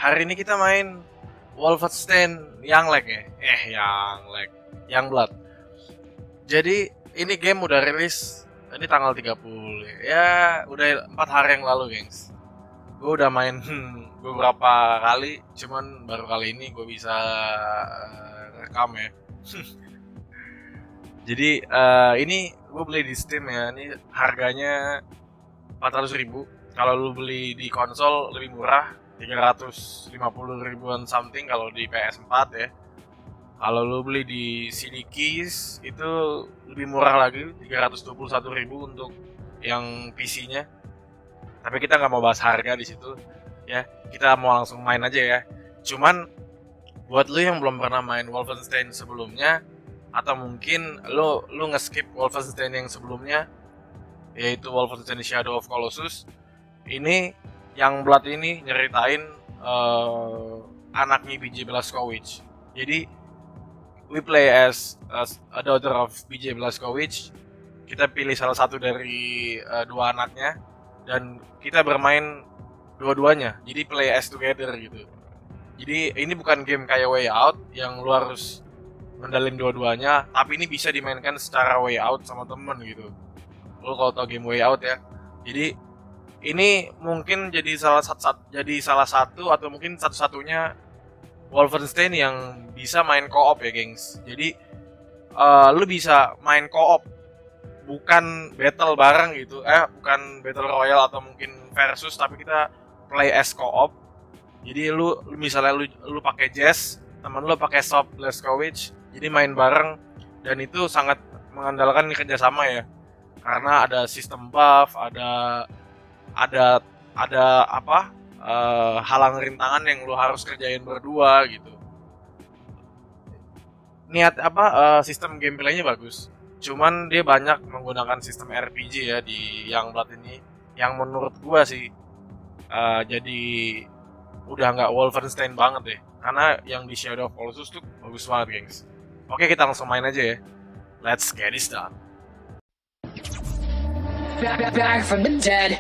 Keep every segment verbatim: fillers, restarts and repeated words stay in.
hari ini kita main Wolfenstein Youngblood ya. Eh, Youngblood, Youngblood. Jadi ini game udah rilis ini tanggal tiga puluh. Ya, udah empat hari yang lalu, gengs. Gue udah main beberapa kali, cuman baru kali ini gue bisa uh, rekam ya. Jadi uh, ini gue beli di Steam ya. Ini harganya empat ratus ribu. Kalau lu beli di konsol lebih murah, tiga ratus lima puluh ribuan something kalau di P S empat ya. Kalau lu beli di C D Keys itu lebih murah lagi, tiga ratus dua puluh satu ribu untuk yang P C-nya. Tapi kita nggak mau bahas harga di situ ya. Kita mau langsung main aja ya. Cuman buat lu yang belum pernah main Wolfenstein sebelumnya, atau mungkin lu lu nge-skip Wolfenstein yang sebelumnya, yaitu Wolfenstein Shadow of Colossus. Ini Youngblood ini nyeritain uh, anaknya B J Blazkowicz. Jadi we play as, as a daughter of B J Blazkowicz. Kita pilih salah satu dari uh, dua anaknya dan kita bermain dua-duanya. Jadi play as together gitu. Jadi ini bukan game kayak Way Out yang lu harus mendalin dua-duanya, tapi ini bisa dimainkan secara Way Out sama temen gitu. Lu kalau tau game Way Out ya. Jadi ini mungkin jadi salah satu jadi salah satu atau mungkin satu-satunya Wolfenstein yang bisa main co-op ya, gengs. Jadi uh, lu bisa main co-op, bukan battle bareng gitu. Eh, bukan battle royale atau mungkin versus, tapi kita play as co-op. Jadi lu, lu misalnya lu lu pakai Jess, teman lu pakai Sob Blazkowicz, jadi main bareng dan itu sangat mengandalkan kerjasama ya. Karena ada sistem buff, ada ada ada apa uh, halang rintangan yang lu harus kerjain berdua gitu. Niat apa uh, sistem gameplaynya bagus, cuman dia banyak menggunakan sistem R P G ya di Youngblood ini, yang menurut gua sih uh, jadi udah nggak Wolfenstein banget deh, karena yang di Shadow of Colossus tuh bagus banget, gengs. Oke, kita langsung main aja ya. Let's get this done. Back, back from the dead.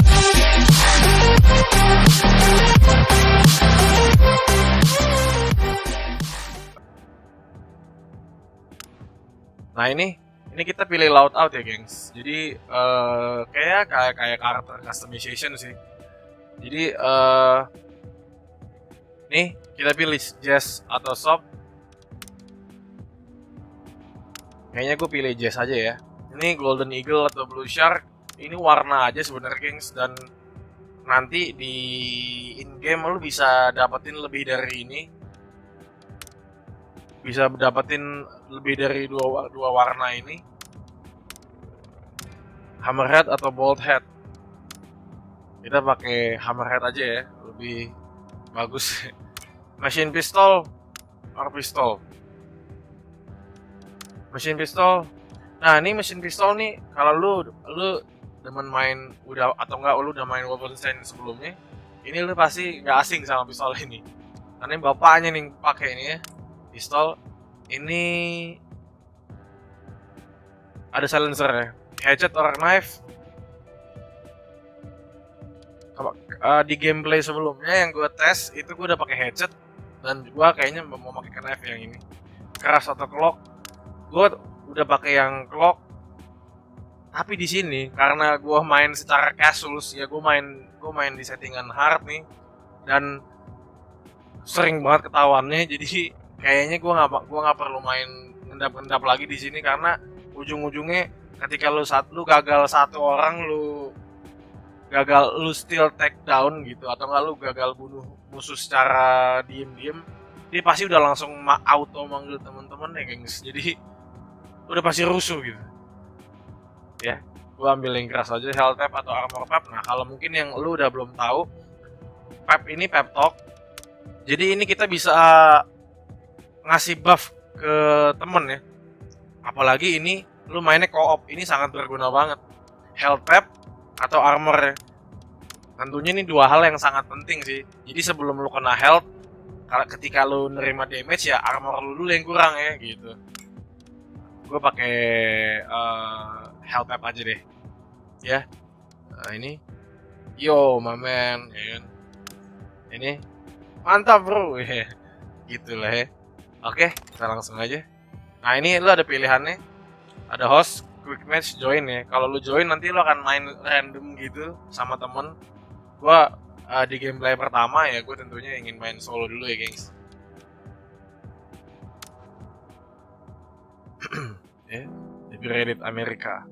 Nah ini, ini kita pilih loadout ya, gengs. Jadi uh, kayak kayak kayak karakter customization sih. Jadi uh, nih kita pilih Jess atau Sob. Kayaknya gue pilih Jess aja ya. Ini Golden Eagle atau Blue Shark. Ini warna aja sebenarnya, gengs, dan nanti di in game lu bisa dapetin lebih dari ini, bisa dapetin lebih dari dua dua warna ini, Hammerhead atau Bolthead. Kita pakai Hammerhead aja ya, lebih bagus. Machine pistol or pistol, machine pistol. Nah ini mesin pistol nih, kalau lu lu demen main udah atau enggak lu udah main Wolfenstein sebelumnya, ini lu pasti nggak asing sama pistol ini. Karena bapaknya nih pakai ini ya, pistol ini ada silencer ya, hatchet or knife. Uh, di gameplay sebelumnya yang gue tes itu gue udah pakai hatchet dan gue kayaknya mau pakai knife yang ini. Keras atau clock, gue udah pakai yang clock. Tapi di sini karena gue main secara casual ya, gue main gue main di settingan hard nih dan sering banget ketahuannya. Jadi kayaknya gue nggak gue nggak perlu main ngendap-ngendap lagi di sini, karena ujung-ujungnya ketika lu saat lu gagal satu orang, lu gagal lu still take down gitu, atau nggak lu gagal bunuh musuh secara diem-diem, dia pasti udah langsung ma auto manggil temen-temen ya, gengs. Jadi udah pasti rusuh gitu ya. Gue ambil yang keras aja, health pep atau armor pep. Nah kalau mungkin yang lu udah belum tahu, pep ini pep talk. Jadi ini kita bisa ngasih buff ke temen ya, apalagi ini lu mainnya co-op, ini sangat berguna banget. Health pep atau armor ya, tentunya ini dua hal yang sangat penting sih. Jadi sebelum lu kena health, kalau ketika lu nerima damage ya armor lu dulu yang kurang ya gitu. Gue pakai uh, health pep aja deh ya. Nah, ini yo my man ya kan? Ini Mantap bro. Gitu lah ya. Oke, kita langsung aja. Nah ini lu ada pilihannya. Ada host, quick match, join ya. Kalau lu join nanti lu akan main random gitu sama temen. Gua uh, di gameplay pertama ya, gue tentunya ingin main solo dulu ya gengs. Ya, jadi Reddit Amerika.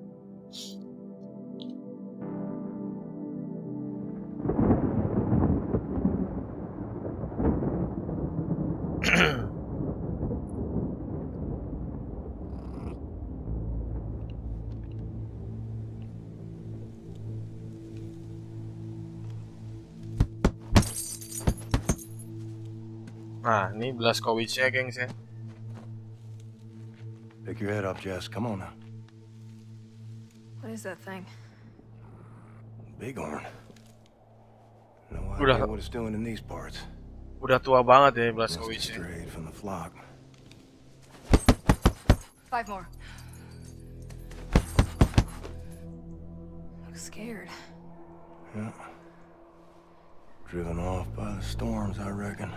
Nah, ini Blazkowicz-nya gengs ya. Pick your head up, Jess. Come on now. What is that thing? Bighorn. No Udah. idea what it's doing in these parts. Udah tua banget ya Must have Blazkowicz-nya. strayed from the flock. Five more. Looks scared. Yeah. Driven off by the storms, I reckon.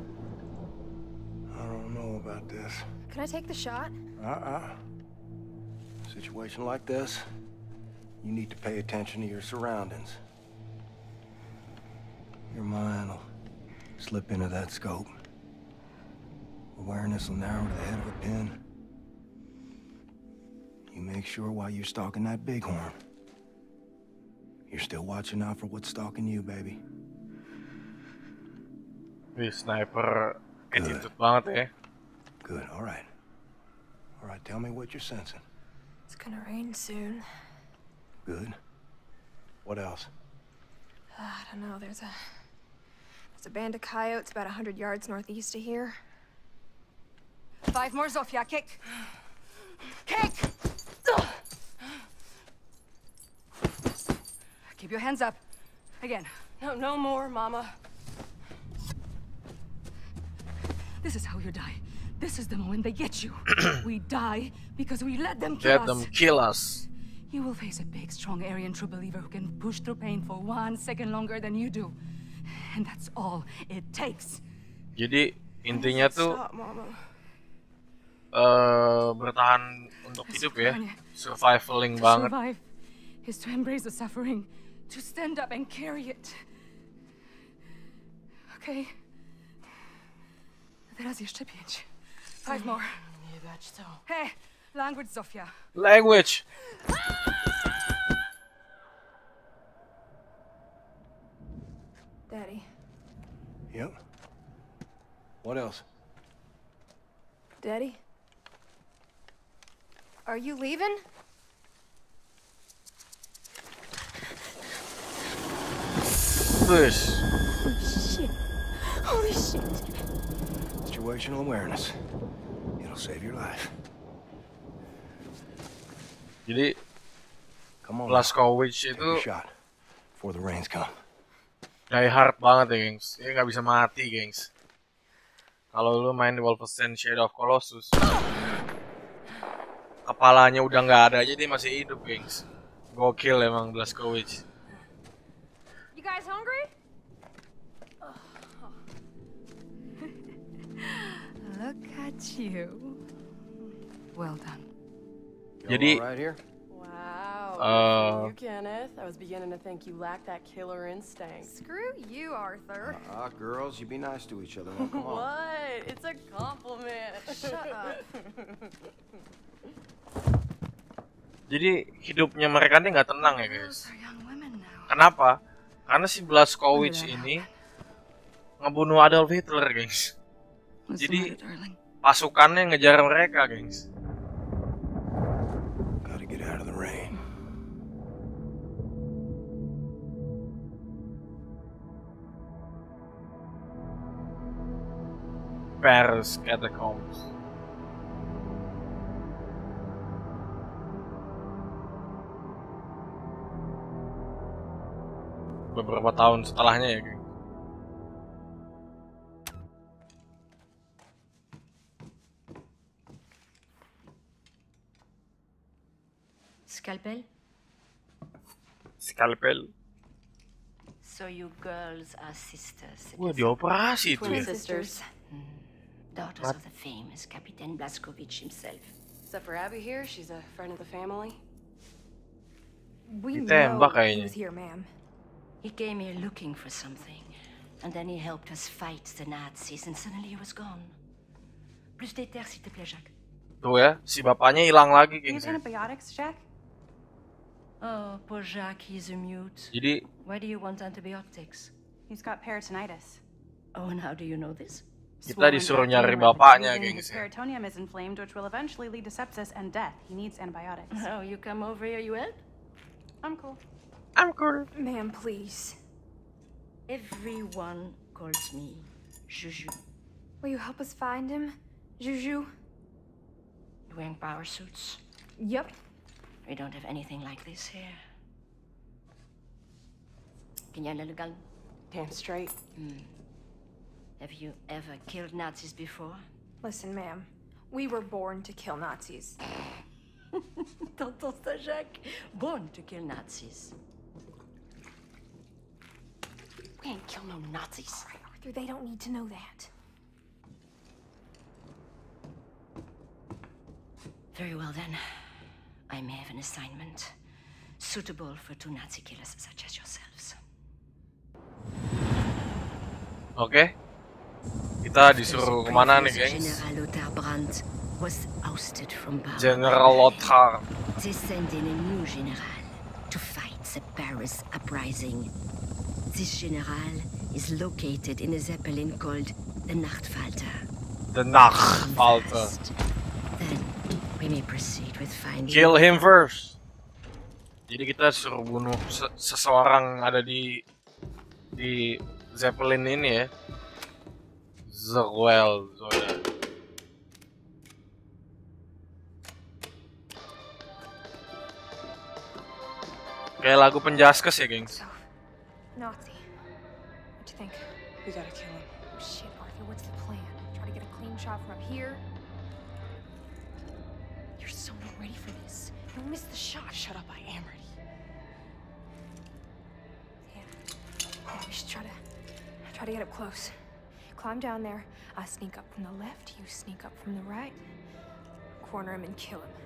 I don't know about this. Can I take the shot? Uh-uh. Situation like this, you need to pay attention to your surroundings. Your mind will slip into that scope. Awareness will narrow to the head of a pin. You make sure while you're stalking that bighorn, you're still watching out for what's stalking you, baby. Wih, sniper attitude banget ya. Good, all right. All right, tell me what you're sensing. It's gonna rain soon. Good. What else? Uh, I don't know. There's a there's a band of coyotes about a hundred yards northeast of here. Five more, Zofia. Kick. Kick. Ugh. Keep your hands up. Again. No, no more, Mama. This is how you die. This is the moment they get you. We die because we let them kill Let us. them kill us. You will face a big, strong Aryan true believer who can push through pain for one second longer than you do. And that's all it takes. Jadi intinya tuh Stop, Mama. uh, bertahan untuk hidup ya. Survivaling To banget. survive is to embrace the suffering, to stand up and carry it. Okay? Teraz jeszcze pięć. Five more. Nie bać to. Hey, language, Zofia. Language. Daddy. Yep. What else? Daddy? Are you leaving? Terus. Shit. Holy shit. Situational awareness. It'll save your life. Jadi Come on. Blazkowicz Take itu your shot before the rains come. die hard banget ya gengs. Dia nggak bisa mati gengs. Kalau lu main di Wolfenstein Shadow of Colossus, kepalanya udah nggak ada aja dia masih hidup gengs. Gokil emang Blazkowicz. You guys hungry? Look at you. Well done. Jadi right here. Wow. Uh, you, Kenneth. I was beginning to think you lacked that killer instinct. Screw you, Arthur. Ah, uh, girls, you be nice to each other. Now, come on. What? It's a compliment. Shut up. Jadi hidupnya mereka nih nggak tenang ya guys. Those are young women now. Kenapa? Karena si Blazkowicz ini ngebunuh Adolf Hitler gengs. What's Jadi the matter, darling? pasukannya ngejar mereka gengs. Gotta get out of the rain. Paris Catacombs. Beberapa tahun setelahnya ya geng. Scalpel? Scalpel. So you girls are sisters. Wah, dioperasi itu Twin ya. sisters. Daughters of the famous Captain Blazkowicz himself. Except for Abby here, she's a friend of the family. We know Ditembak he kayaknya. was here, ma'am. He came here looking for something, and then he helped us fight the Nazis, and suddenly he was gone. Plus des terres, s'il te plaît, Jacques. Tuh ya, si bapaknya hilang lagi You have gengsi. antibiotics, Jack? Oh, poor Jacques, he's a mute. Jadi Why do you want antibiotics? He's got peritonitis. Oh, and how do you know this? kita disuruh Swollen nyari abdomen bapaknya reason his gengsi. peritoneum is inflamed, which will eventually lead to sepsis and death. He needs antibiotics. Oh, you come over here, you help? I'm cool. I'm cool. Ma'am, please. Everyone calls me Juju. Will you help us find him, Juju? Wearing power suits. Yep. We don't have anything like this here. Kenya legal. Damn straight. Have you ever killed Nazis before? Listen, ma'am. We were born to kill Nazis. T'entends ça, Jacques? Born to kill Nazis. We ain't kill no Nazis. Arthur, they don't need to know that. Very well then. I may have an assignment suitable for two Nazi killers such as yourselves. Oke. Kita disuruh kemana nih, gengs? General Lothar Brandt was ousted from power. General Lothar. They sent in a new general to fight the Paris uprising. This general is located in a zeppelin called the Nachtfalter. The Nachtfalter. Then we may proceed with finding. Kill him first. Jadi kita suruh bunuh se seseorang ada di di Zeppelin ini ya. Zoel, Zoel. Kayak lagu Penjaskes ya, gengs. So, Nazi. What you think? We gotta kill him. Oh, shit, Arthur, what's the plan? Try to get a clean shot from up here? You're so not ready for this. You'll miss the shot. Shut up, I am ready. Yeah. Yeah, we should try to try to get up close. Climb down there. I sneak up from the left. You sneak up from the right. Corner him and kill him.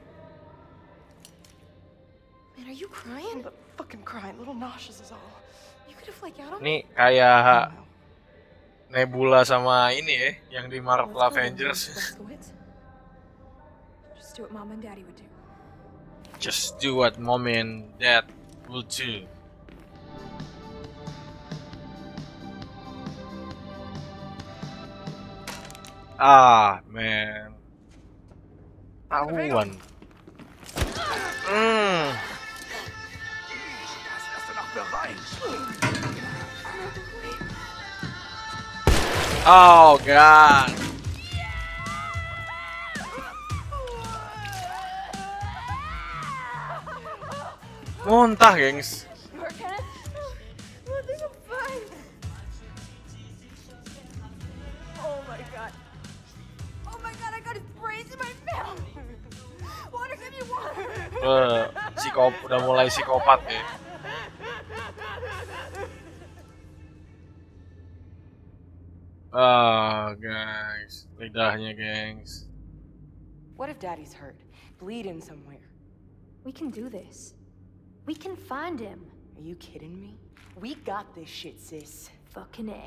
Man, are you crying? I'm fucking crying. Little nauseous is all. You could have flake out on Ini me. kayak Nebula sama ini ya, yang di Marvel Let's go, Avengers. Blazkowicz. Just do what Mom and Daddy would do. Just do what mom and dad will do. Ah, man. Tahuan. Hmm. Oh god. Muntah, gengs. You okay? I think I'm fine. Oh my god. Oh my god, I got his brains in my mouth. Water, give me water. Eh, psikop udah mulai psikopat ya. Ah, guys, lidahnya, gengs. What if Daddy's hurt? Bleeding somewhere. We can do this. We can find him. Are you kidding me? We got this shit, sis. Fucking A.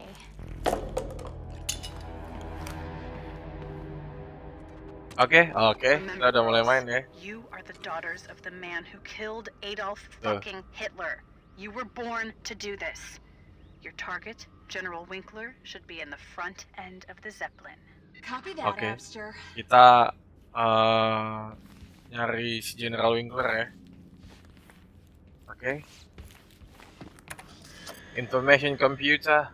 Oke, oke, kita udah mulai main ya. You are the daughters of the man who killed Adolf Uh. fucking Hitler. You were born to do this. Your target, General Winkler, should be in the front end of the Zeppelin. Copy that, Oke. Abster. Kita eh, nyari si General Winkler ya. Oke. Information computer.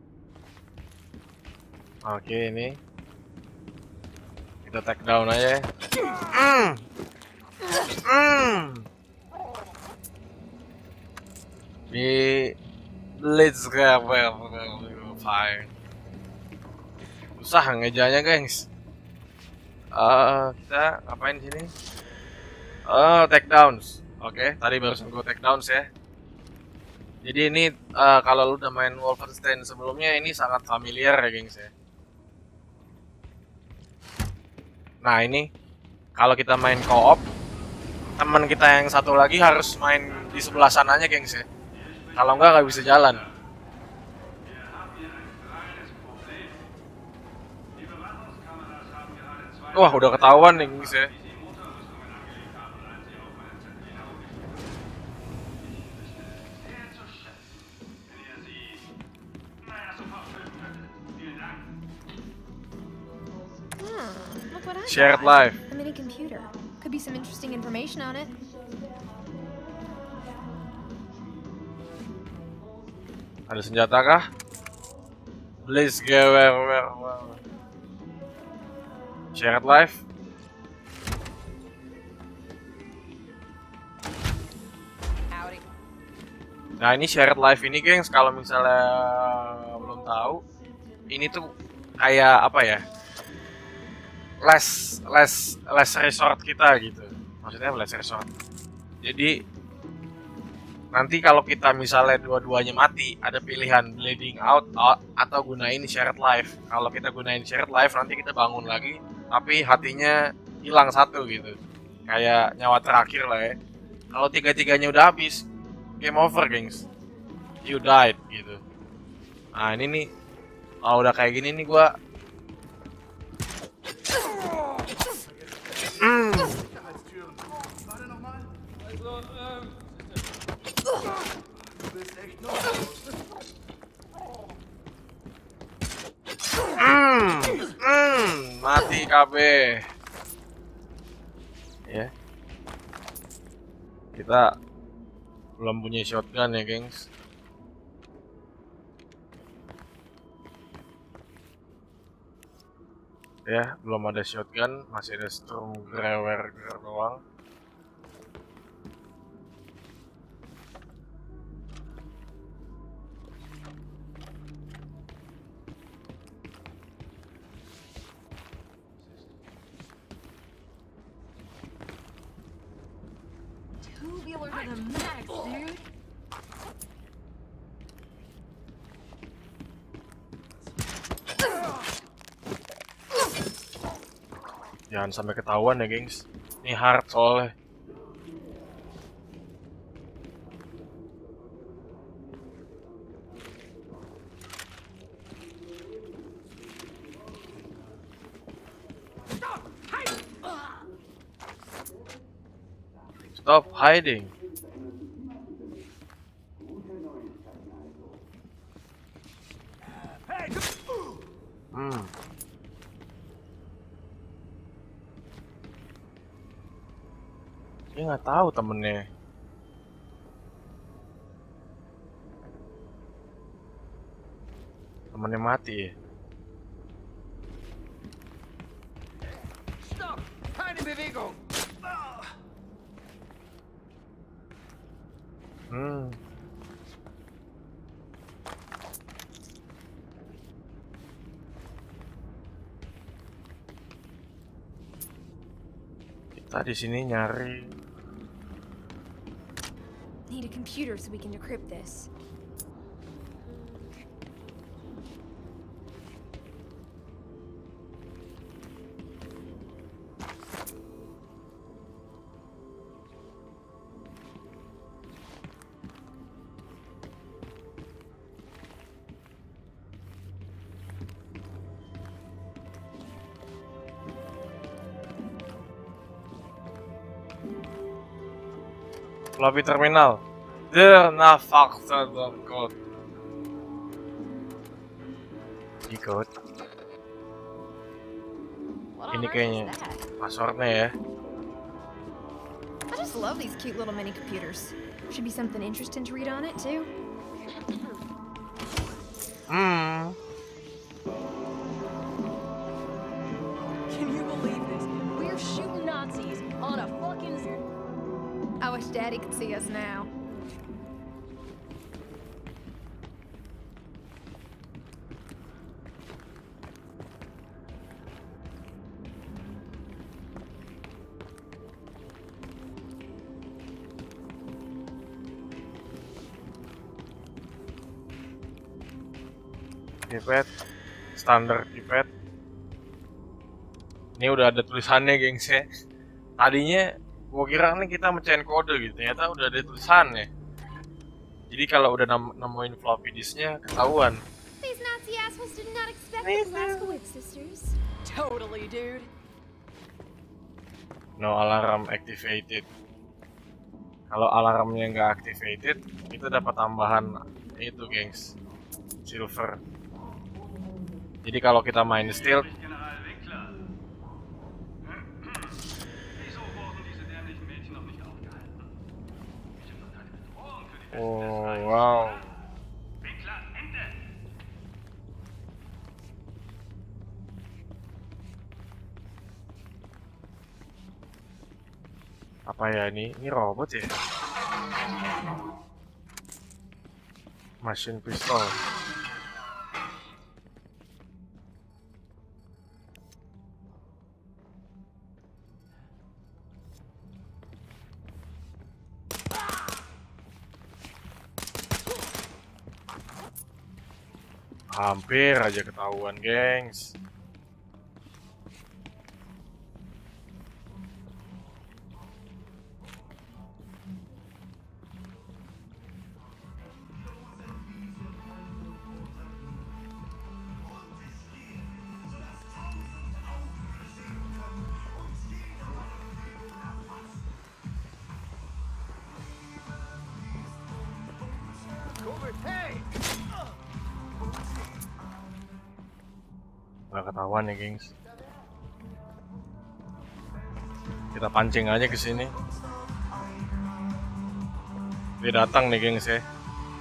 Oke, ini. Kita take down aja. Mm. Mm. Di let's go fire. Usah ngejanya, gengs. Uh, kita ngapain di sini? Oh, take downs. Oke, tadi barusan gue take downs ya. Jadi ini uh, kalau lu udah main Wolfenstein sebelumnya ini sangat familiar ya gengs ya. Nah ini kalau kita main co-op, teman kita yang satu lagi harus main di sebelah sananya gengs ya. Kalau enggak nggak bisa jalan. Wah udah ketahuan nih gengs ya. Look what I Shared got. life. A mini computer. Could be some interesting information on it. Ada senjata kah? Please go where where where. Shared life. Howdy. Nah ini shared life ini gengs, kalau misalnya belum tahu, ini tuh kayak apa ya? Last last last resort kita gitu. Maksudnya last resort. Jadi nanti kalau kita misalnya dua-duanya mati, ada pilihan bleeding out atau gunain shared life. Kalau kita gunain shared life nanti kita bangun lagi, tapi hatinya hilang satu gitu. Kayak nyawa terakhir lah ya. Kalau tiga-tiganya udah habis, game over gengs. You died gitu. Nah ini nih, kalau udah kayak gini nih gua Mm. Mm. Mm. Mati K B. Ya. Kita belum punya shotgun ya, gengs. Ya, belum ada shotgun, masih ada Sturmgewehr doang. Two-wheelers are the max, dude. Jangan sampai ketahuan ya, gengs. Ini hard soalnya. Stop hiding. Hmm. Dia nggak tahu temennya. Temennya mati ya. Stop! Keine Bewegung! Hmm. Kita di sini nyari. Need a computer so we can decrypt this. Lobby terminal. Der Nafakta code. Di code. Ini kayaknya passwordnya ya. I just love these cute little mini computers. Should be something interesting to read on it too. Hmm. Can you believe this? We're shooting Nazis on a fucking... I wish Daddy could see us now. keypad, standar keypad. Ini udah ada tulisannya, gengs ya. Tadinya gua kira nih kita mecahin kode gitu, ternyata udah ada tulisannya. Jadi kalau udah nemuin floppy disknya ketahuan. These Nazi assholes did not expect the Blazkowicz sisters. Totally, dude. No alarm activated. Kalau alarmnya nggak activated, kita dapat tambahan itu, gengs, silver. Jadi kalau kita main stealth, oh wow. Apa ya ini? Ini robot ya? Machine pistol. Hampir aja ketahuan, gengs. Nggak ketahuan ya, gengs. Kita pancing aja ke sini. Dia datang nih, gengs ya.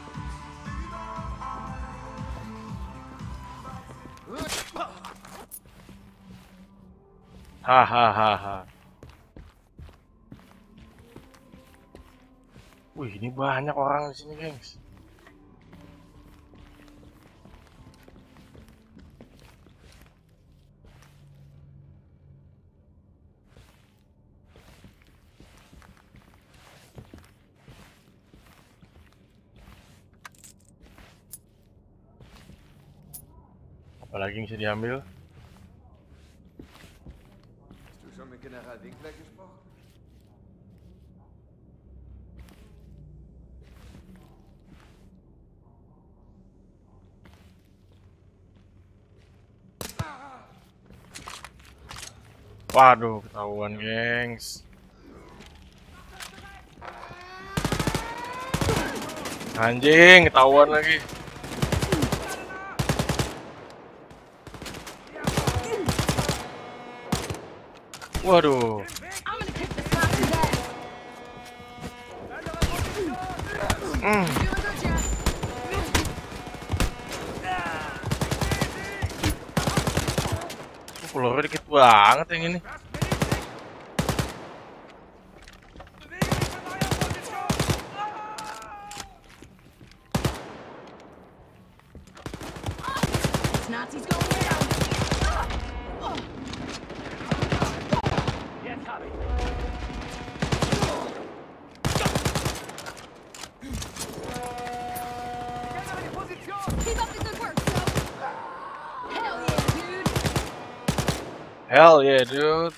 Hahaha. Wih, ini banyak orang di sini, gengs. Apalagi yang bisa diambil? Hast du schon mit General Winkler gesprochen? Waduh, ketahuan, gengs. Anjing, ketahuan lagi. Waduh. Hmm. Peluru dikit banget yang ini. Hell yeah, dude.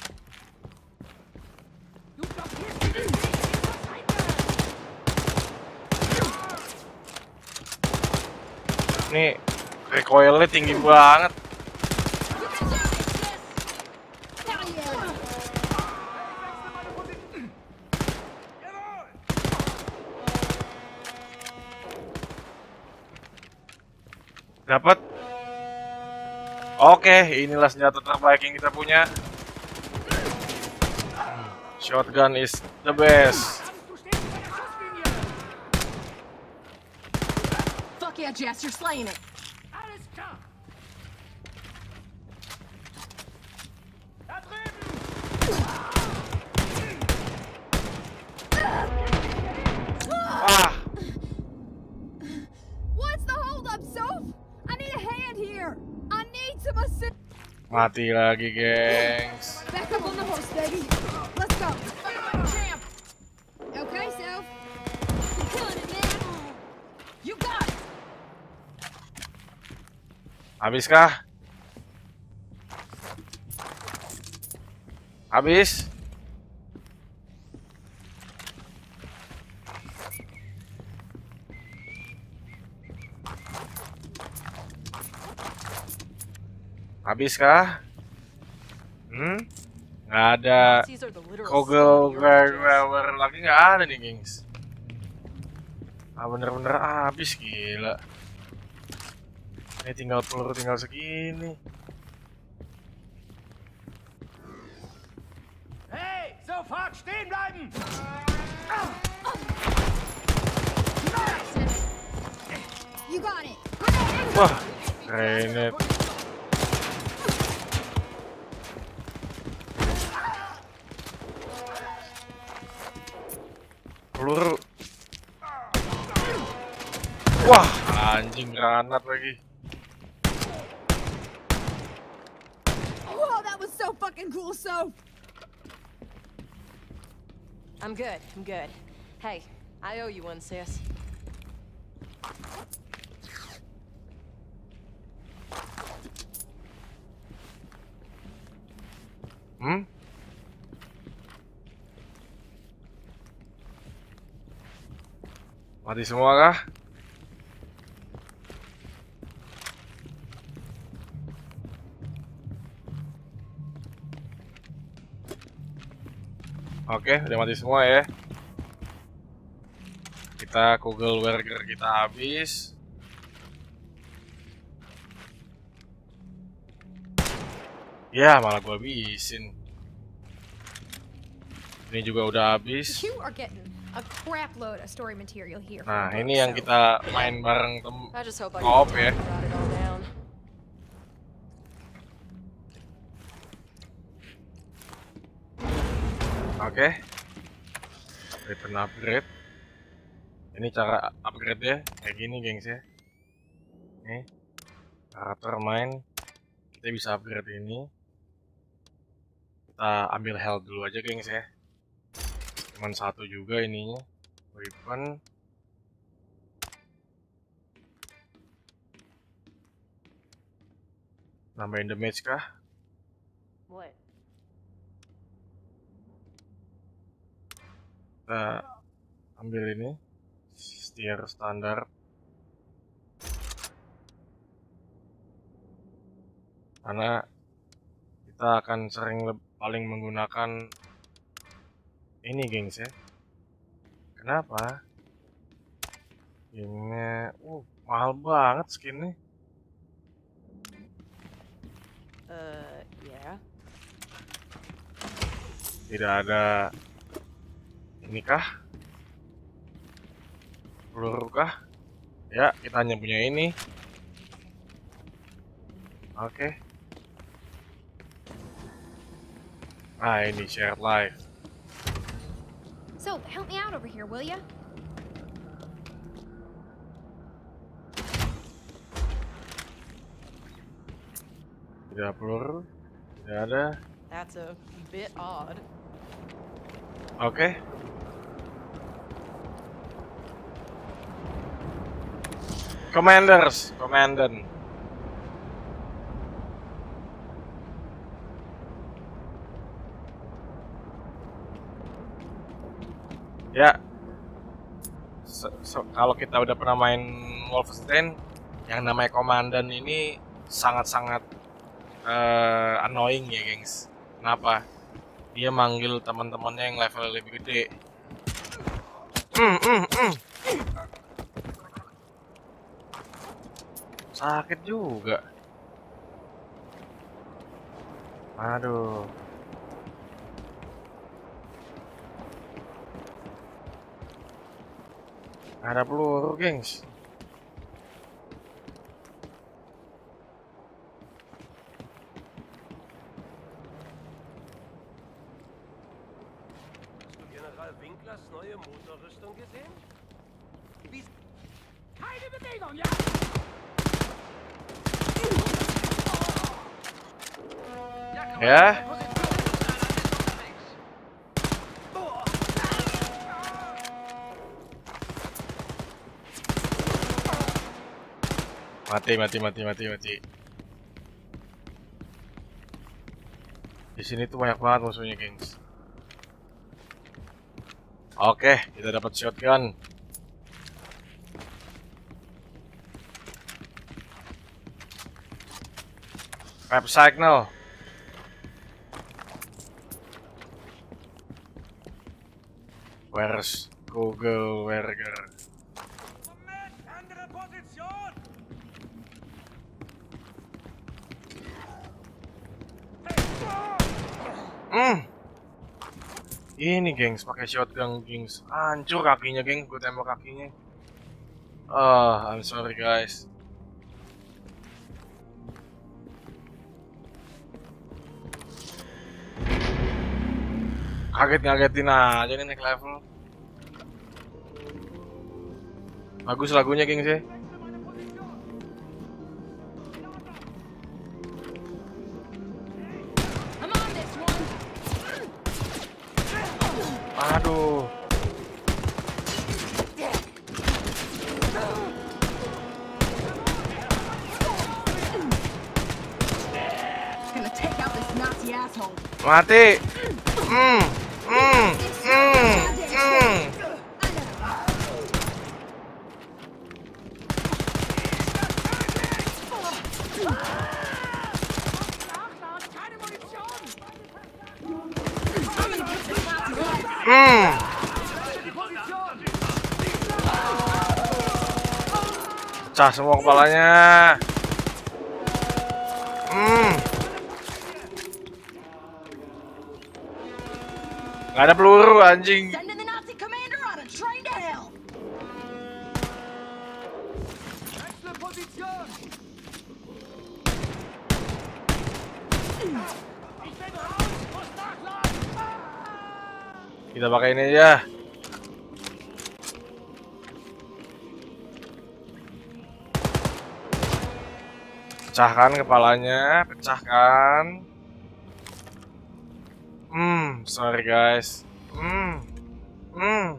Nih, recoilnya tinggi banget. Dapat. Oke, inilah senjata terbaik yang kita punya. Shotgun is the best. Fuck yeah, Jess, you're slaying it. Ah. What's the hold up, Soph? I need a hand here. I need some assist. Mati lagi, gengs. Back up on the horse, baby. Let's go. Champ. Okay, Soph. You're killing it, man. You got it. Habiskah? Habis? Habiskah? Hmm? Nggak ada kogel wewer lagi, nggak ada nih gengs. Ah bener-bener habis, gila. Ini tinggal peluru tinggal segini. Hey, sofort stehen bleiben! You got it. Wah, grenade. Peluru. Wah, anjing granat lagi. Whoa, that was so fucking cool, so. I'm good, I'm good. Hey, I owe you one, sis. Hmm? Mati semua kah? Oke, udah mati semua ya. Kita Kugel Burger kita habis. Ya, malah gua habisin. Ini juga udah habis. You are getting a crap load of story material here. Nah, ini yang kita main bareng tem I just hope I co-op ya. can jot it all down. Oke. Weapon upgrade. Ini cara upgrade ya, kayak gini gengs ya. Nih, karakter main kita bisa upgrade ini. Kita ambil health dulu aja gengs ya. Cuman satu juga ininya. Weapon. Nambahin damage kah? What? Kita ambil ini. Steer standar. Karena kita akan sering paling menggunakan ini gengs ya. Kenapa? Skinnya uh mahal banget skinnya. Uh, yeah. Tidak ada ini kah? Peluru kah? Ya, kita hanya punya ini. Oke. Ah, ini shared life. So, help me out over here, will ya? Tidak peluru, tidak ada. That's a bit odd. Oke. Commanders, Commandant. Ya. So, so, kalau kita udah pernah main Wolfenstein, yang namanya Komandan ini sangat-sangat uh, annoying ya, gengs. Kenapa? Dia manggil teman-temannya yang level lebih gede. Mm, mm, mm. Sakit juga. Aduh. Ada peluru, gengs. General Winklers neue Motorrüstung gesehen? Wie... Keine Bewegung, ja! Ya. Mati, mati, mati, mati, mati. Di sini tuh banyak banget musuhnya, gengs. Oke, kita dapat shotgun. Rap signal. Where's Google Werger? Hmm. Ini gengs pakai shotgun gengs. Hancur kakinya geng, gue tembak kakinya. Ah, I'm sorry guys. Kaget-ngagetin aja nih naik level. Bagus lagunya gengs ya. Aduh. Mati. Hmm. Hmm. Hmm. Hmm. Hmm. Pecah semua kepalanya. Hmm. Gak ada peluru anjing. Kita pakai ini aja. Pecahkan kepalanya, pecahkan. Hmm, sorry guys. Hmm, hmm.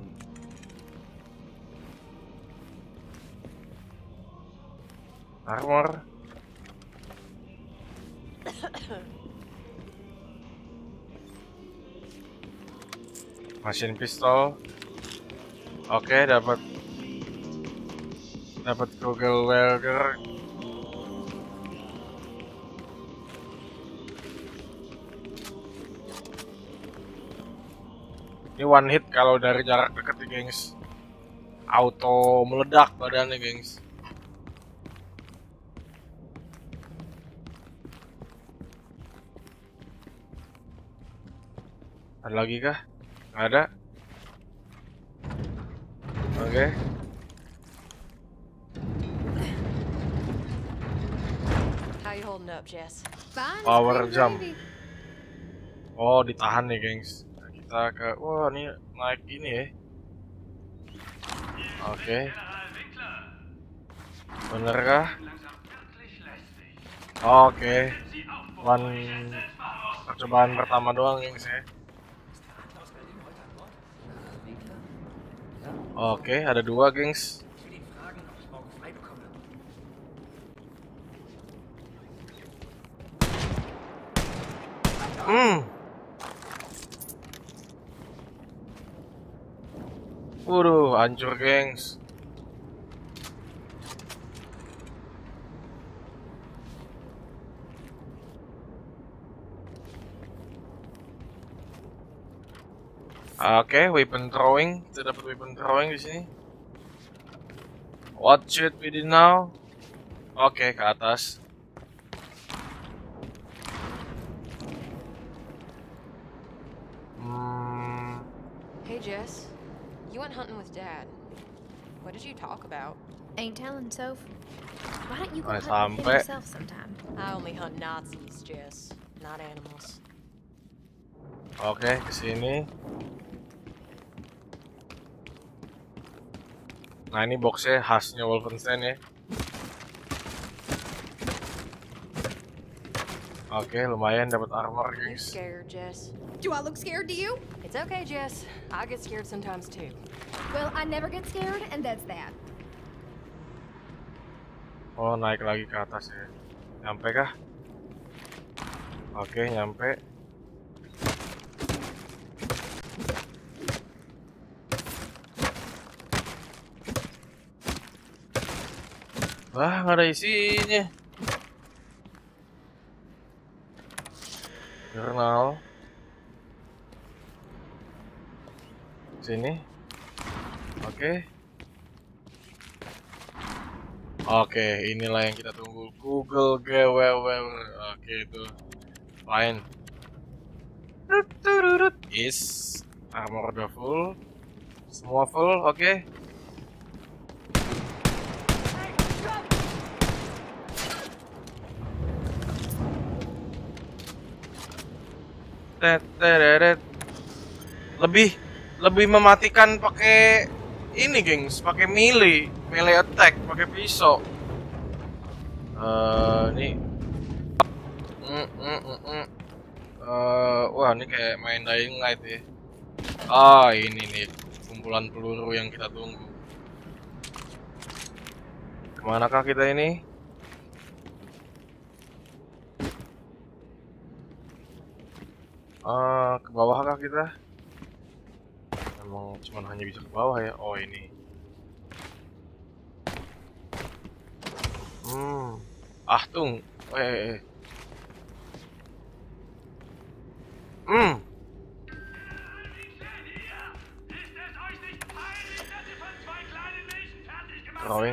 Armor. Machine pistol. Oke, dapat dapat Google Werger. Ini one hit kalau dari jarak dekat nih, gengs. Auto meledak badannya, gengs. Ada lagi kah? Nggak ada. Oke. Okay. How you holding up, Jess? Power jump. Oh, ditahan nih, gengs. Kita ke, wah ini naik ini ya. Oke. Okay. Bener kah? Oke. Okay. One percobaan pertama doang yang saya. Oke, okay, ada dua gengs. Hmm. Waduh, hancur gengs. Oke, okay, weapon throwing. Kita dapat weapon throwing di sini. What should we do now? Oke, okay, ke atas. Hmm. Hey Jess, you went hunting with Dad. What did you talk about? Ain't telling, Soph. Why don't you go Ay, hunt with him sampai. yourself sometime? I only hunt Nazis, Jess, not animals. Oke, okay, kesini. Nah, ini boxnya khasnya Wolfenstein ya. Oke, okay, lumayan dapat armor, guys. Scared, Jess? Do I look scared to you? It's okay, Jess. I get scared sometimes too. Well, I never get scared, and that's that. Oh, naik lagi ke atas ya. Nyampe kah? Oke, okay, nyampe. Wah, nggak ada isinya. Jurnal. Sini. Oke. Oke, inilah yang kita tunggu. Google Gewewer. Oke, itu. Fine. Is armor udah full. Semua full, oke. Lebih lebih mematikan pakai ini, gengs, pakai melee, melee attack, pakai pisau. Uh, ini, mm, mm, mm, mm. Uh, wah ini kayak main Dying Light ya. Ah ini nih kumpulan peluru yang kita tunggu. Kemanakah kita ini? Uh, ke bawahkah kita? Emang cuman hanya bisa ke bawah ya? Oh ini. Hmm. Achtung. Eh. Hmm. Drawing.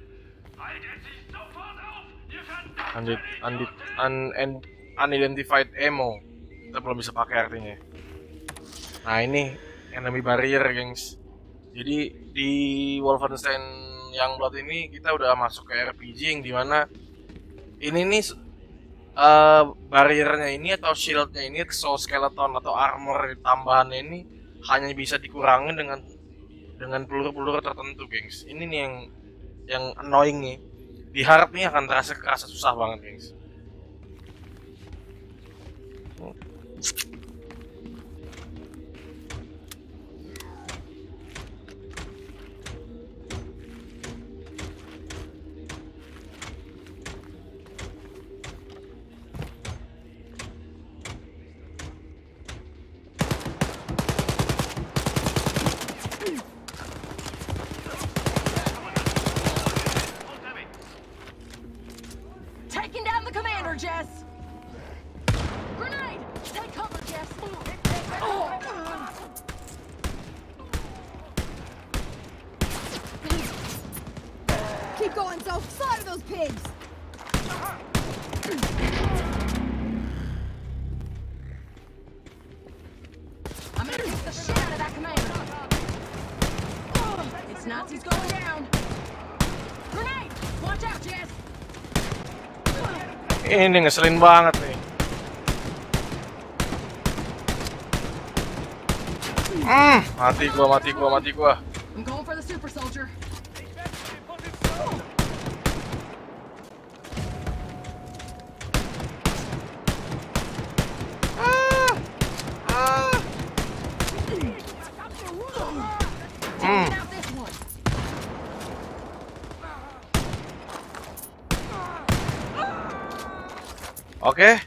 Undid, undid, un, un, unidentified ammo. Kita belum bisa pakai artinya. Nah ini enemy barrier, gengs. Jadi di Wolfenstein Youngblood ini kita udah masuk ke R P G yang dimana ini nih uh, barriernya ini atau shieldnya ini, exoskeleton atau armor tambahannya ini hanya bisa dikurangin dengan dengan peluru-peluru tertentu, gengs. Ini nih yang yang annoying nih. Diharap nih akan terasa kerasa susah banget, gengs. Taking down the commander, Jess! Grenade! Take cover, Jess! Oh. Keep going, so slaughter those pigs! I'm gonna kick the shit out of that commander! It's Nazis going down! Grenade! Watch out, Jess! Ini ngeselin banget nih. Hmm, mati gua, mati gua, mati gua. I'm going for the super soldier. Ah, ah. Hmm. Oke. Okay.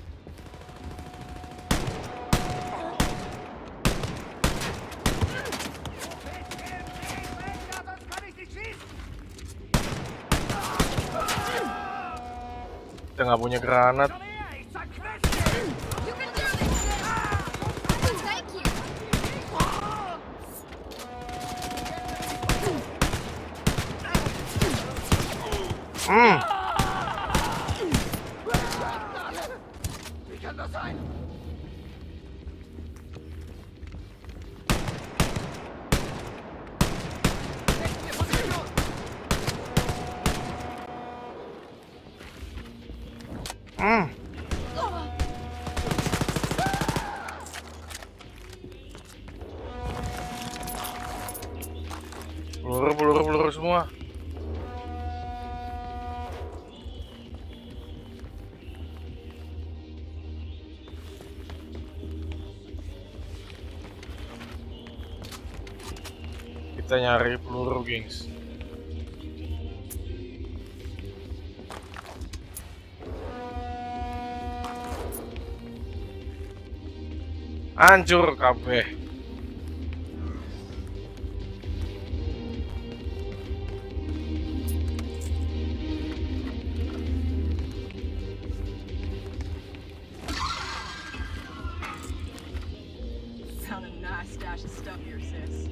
Kita nggak punya granat. Hmm. Hmm. Peluru, peluru, peluru semua. Kita nyari peluru, gengs. Hancur kabeh. flash of stuff here, sis.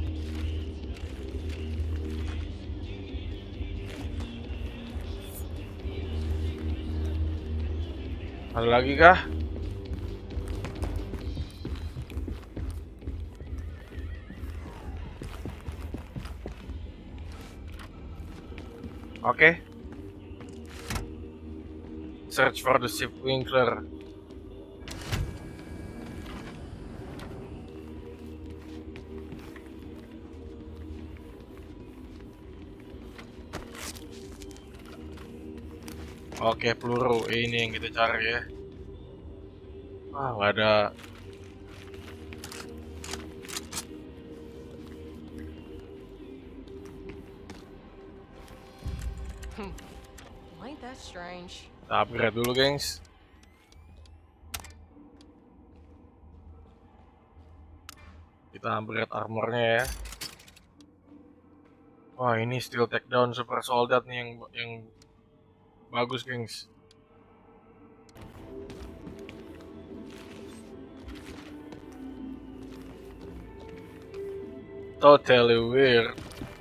Ada lagi kah? Oke. Okay. Search for the ship Winkler. Oke, peluru ini yang kita cari ya. Ah, nggak ada. Ain't that strange? Kita upgrade dulu, gengs. Kita upgrade armornya ya. Wah, ini steel takedown super soldat nih yang yang bagus, gengs. Totally weird.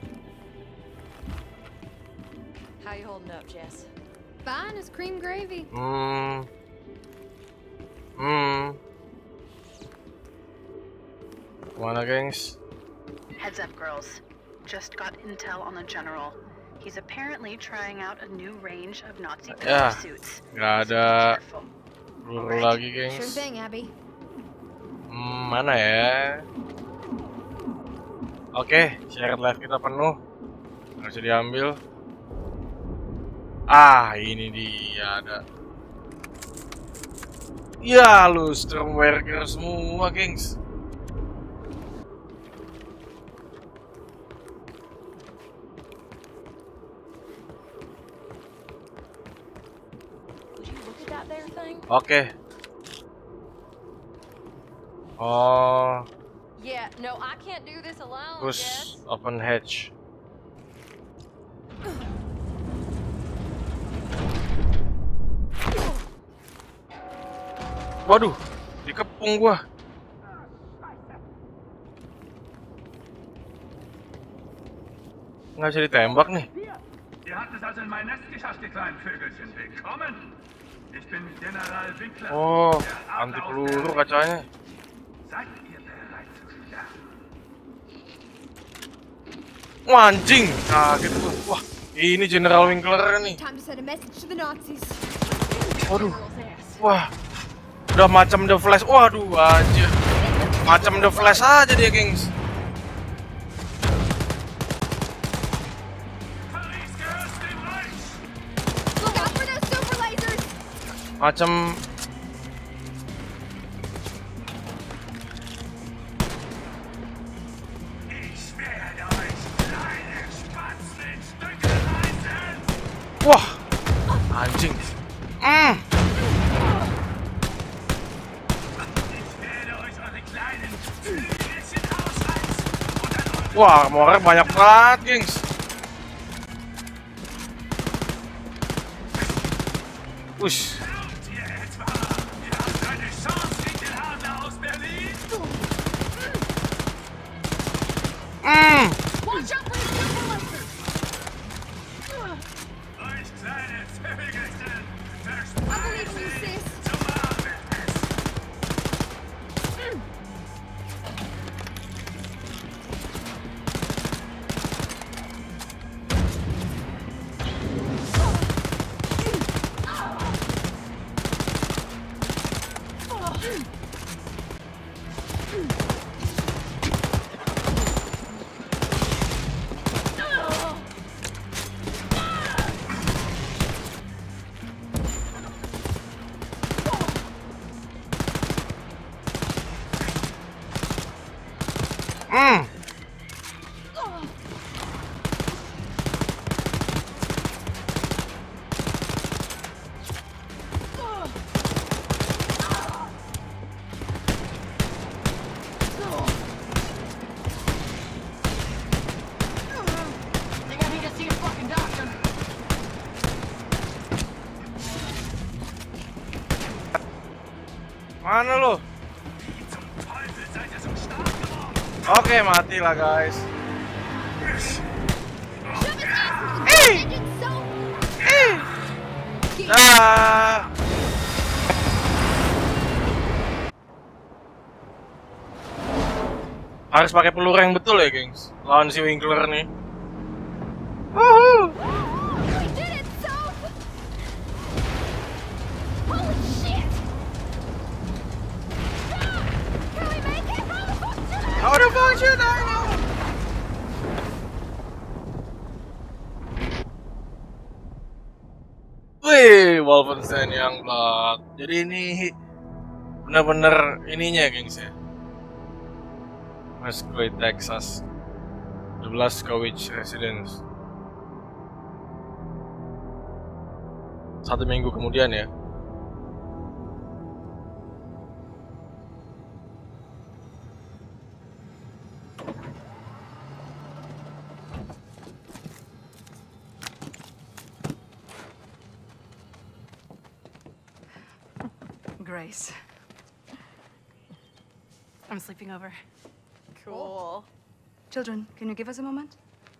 How you holding up, Jess? Fine as cream gravy. Hmm. Hmm. Mana, gengs? Heads up, girls. Just got intel on the general. He's apparently trying out a new range of Nazi Ya, suits. nggak ada peluru lagi, gengs. Sure thing, Abby. Hmm, mana ya? Oke, shared life kita penuh. Nggak bisa diambil. Ah, ini dia ada. Ya, lu Stormworker semua, gengs. Oke. Oh. Yeah, no, I can't do this alone, Push Jess. open hatch. Waduh, dikepung gua. Nggak bisa ditembak nih. Ihr habt es also in mein Nest geschafft, ihr kleinen Vögelchen. Willkommen. Ich bin General Winkler. Oh, anti peluru kacanya. Seid ihr bereit zu sterben? Wah, anjing, kaget gua. Wah, ini General Winkler nih. Time to send a message to the Nazis. Waduh. Wah. Udah macam The Flash. Waduh, aja. Macam The Flash aja dia, gengs. Macam wah, anjing. Mm. Wah, armornya banyak banget, gengs. Wush. Mm. Watch out for the super laser! Euch kleine Vögelchen. I believe in you, sis. Mm. Think I need to see a fucking doctor. Mana lo? Wie zum Teufel seid ihr so stark geworden? Oke, mati lah guys. Ah. Harus pakai peluru yang betul ya, gengs. Lawan si Winkler nih. Woohoo! How the fuck should I know? Wih, Wolfenstein Youngblood. Jadi ini benar-benar ininya, gengs ya. Mesquite, Texas. The Blazkowicz Residence. Satu minggu kemudian ya. Grace. I'm sleeping over. Cool. Children, can you give us a moment?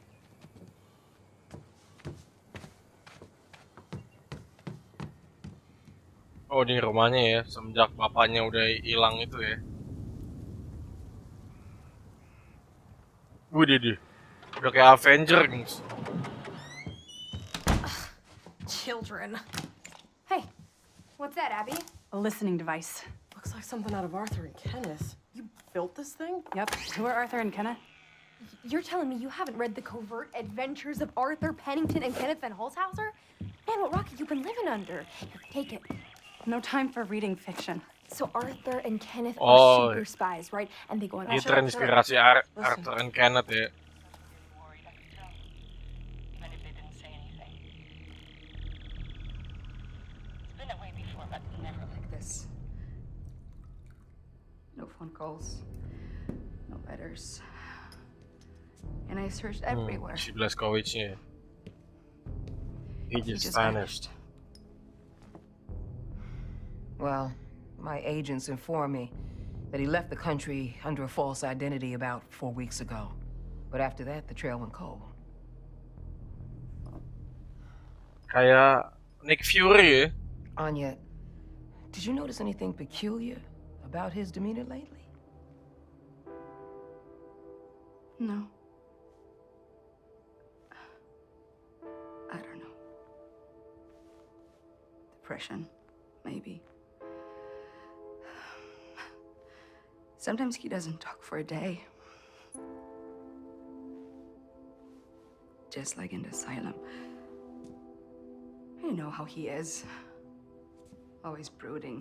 Oh, ini rumahnya ya, semenjak bapaknya udah hilang itu ya. Wih, deh, udah kayak Avenger, guys. Children. Hey, what's that, Abby? A listening device. Looks like something out of Arthur and Kenneth. You built this thing? Yep. Who are Arthur and Kenneth? You're telling me you haven't read the covert adventures of Arthur Pennington and Kenneth Van Holzhauser? Man, what rock have you been living under? Here, take it. No time for reading fiction. So Arthur and Kenneth Oh, are super spies, right? And they go on. Ini terinspirasi Ar Arthur and Kenneth ya. No phone calls, no letters, and I searched Hmm, everywhere. si Blazkowicz-nya. He He just just vanished. Well, my agents informed me that he left the country under a false identity about four weeks ago. But after that, the trail went cold. Kayak Nick Fury ya. Anya, did you notice anything peculiar about his demeanor lately? No. I don't know. Depression, maybe. Sometimes he doesn't talk for a day. Just like in the asylum. You know how he is. Always brooding.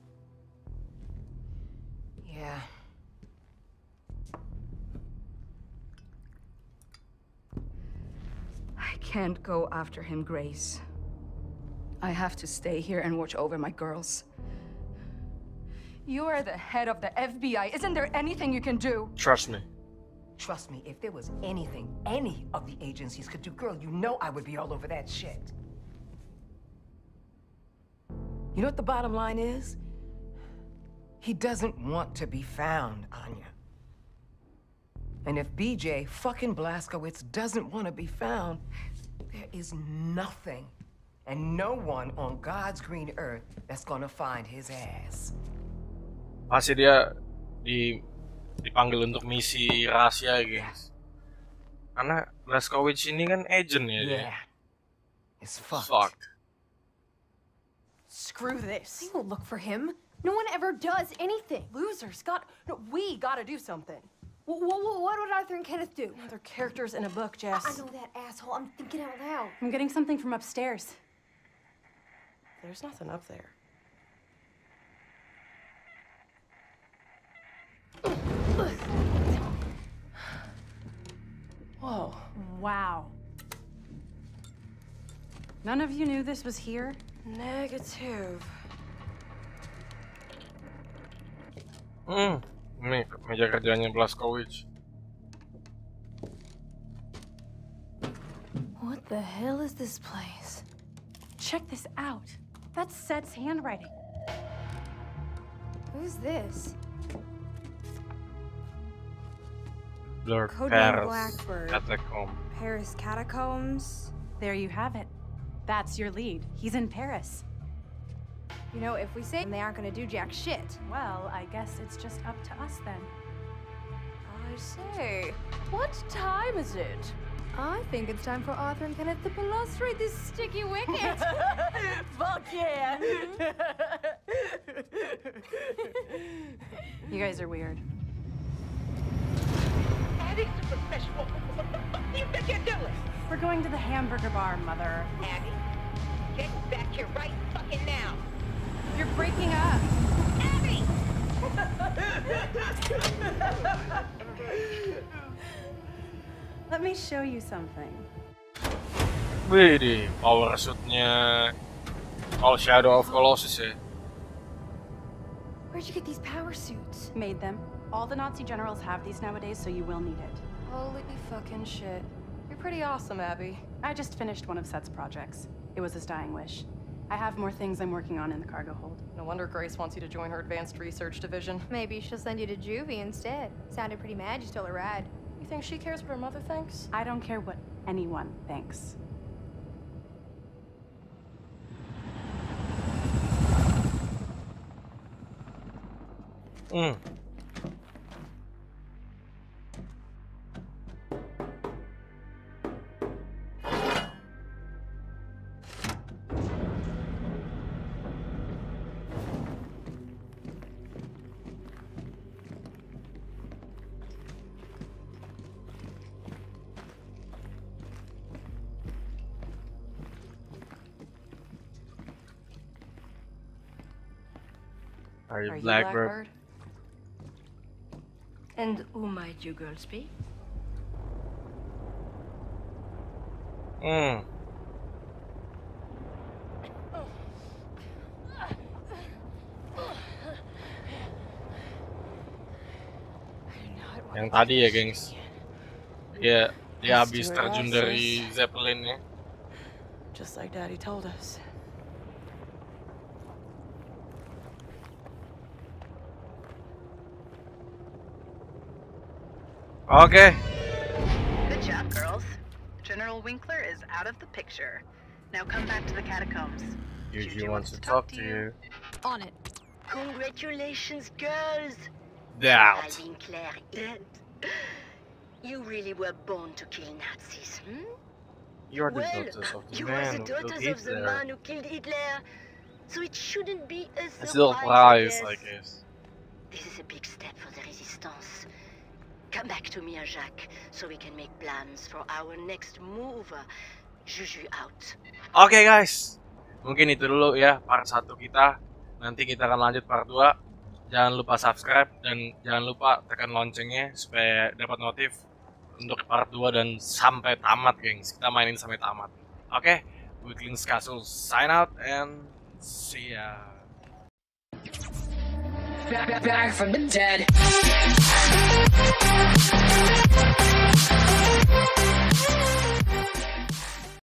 Yeah. I can't go after him, Grace. I have to stay here and watch over my girls. You are the head of the F B I. Isn't there anything you can do? Trust me. Trust me, if there was anything any of the agencies could do, girl, you know I would be all over that shit. You know what the bottom line is? He doesn't want to be found, Anya. And if B J fucking Blazkowicz doesn't want to be found, there is nothing and no one on God's green earth that's gonna find his ass. Pasti dia di dipanggil untuk misi rahasia, guys. Karena Blazkowicz ini kan agent ya dia. Yeah. It's fucked. Fucked. Screw this. They won't look for him. No one ever does anything. Losers got. No, we gotta do something. What, what, what would Arthur and Kenneth do? They're characters in a book, Jess. I, I know that, asshole. I'm thinking out loud. I'm getting something from upstairs. There's nothing up there. Whoa. Wow. None of you knew this was here? Negative. Hmm, ini meja kerjanya Blazkowicz. What the hell is this place? Check this out. That's Seth's handwriting. Who's this? Blackbird Codename Paris Blackbird. Catacomb. Paris Catacombs. There you have it. That's your lead. He's in Paris. You know, if we say they aren't gonna do jack shit. Well, I guess it's just up to us then. I say, what time is it? I think it's time for Arthur and Kenneth to balustrate this sticky wicket. Fuck yeah! You guys are weird. Abby, what the fuck do you think you're doing? We're going to the hamburger bar, Mother. Abby, get back here right fucking now. You're breaking up. Abby! Let me show you something. Wih, power suit-nya All Shadow of Colossus ya. Where'd you get these power suits? Made them. All the Nazi generals have these nowadays, so you will need it. Holy fucking shit. You're pretty awesome, Abby. I just finished one of Seth's projects. It was his dying wish. I have more things I'm working on in the cargo hold. No wonder Grace wants you to join her advanced research division. Maybe she'll send you to juvie instead. Sounded pretty mad you stole a ride. You think she cares what her mother thinks? I don't care what anyone thinks. Hmm. Are you, Are you Blackbird? Blackbird? And who might you girls be? Hmm. Yang tadi ya, gengs. Dia dia habis terjun dari Zeppelin ya. Just like Daddy told us. Okay. Good job, girls. General Winkler is out of the picture. Now come back to the catacombs. Juju wants to talk to you. On it. Congratulations, girls! That. Winkler dead. You really were born to kill Nazis, hmm? You're the well, daughters of the you man are the who killed daughters of the Hitler. man who killed Hitler. So it shouldn't be a It's a little surprise, surprise, I I guess. guess. This is a big step for the resistance. Come back to me and Jacques, so we can make plans for our next move. Juju out. Oke okay, guys, mungkin itu dulu ya part satu kita. Nanti kita akan lanjut part dua. Jangan lupa subscribe dan jangan lupa tekan loncengnya supaya dapat notif untuk part dua dan sampai tamat, gengs. Kita mainin sampai tamat. Oke, okay? Weaklings Castle sign out and see ya. Back, back from the dead.